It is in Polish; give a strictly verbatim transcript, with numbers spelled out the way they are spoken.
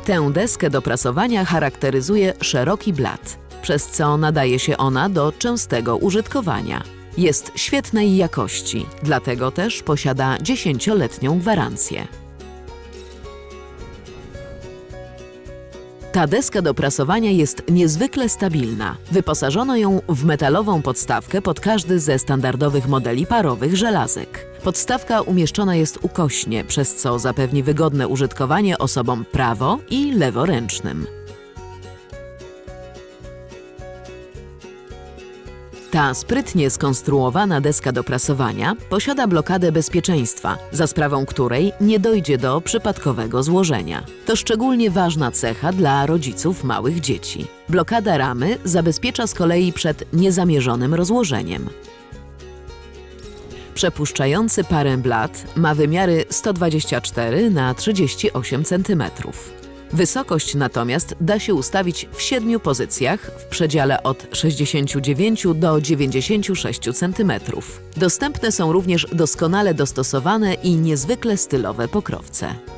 Tę deskę do prasowania charakteryzuje szeroki blat, przez co nadaje się ona do częstego użytkowania. Jest świetnej jakości, dlatego też posiada dziesięcioletnią gwarancję. Ta deska do prasowania jest niezwykle stabilna. Wyposażono ją w metalową podstawkę pod każdy ze standardowych modeli parowych żelazek. Podstawka umieszczona jest ukośnie, przez co zapewni wygodne użytkowanie osobom prawo- i leworęcznym. Ta sprytnie skonstruowana deska do prasowania posiada blokadę bezpieczeństwa, za sprawą której nie dojdzie do przypadkowego złożenia. To szczególnie ważna cecha dla rodziców małych dzieci. Blokada ramy zabezpiecza z kolei przed niezamierzonym rozłożeniem. Przepuszczający parę blat ma wymiary sto dwadzieścia cztery na trzydzieści osiem centymetrów. Wysokość natomiast da się ustawić w siedmiu pozycjach w przedziale od sześćdziesięciu dziewięciu do dziewięćdziesięciu sześciu centymetrów. Dostępne są również doskonale dostosowane i niezwykle stylowe pokrowce.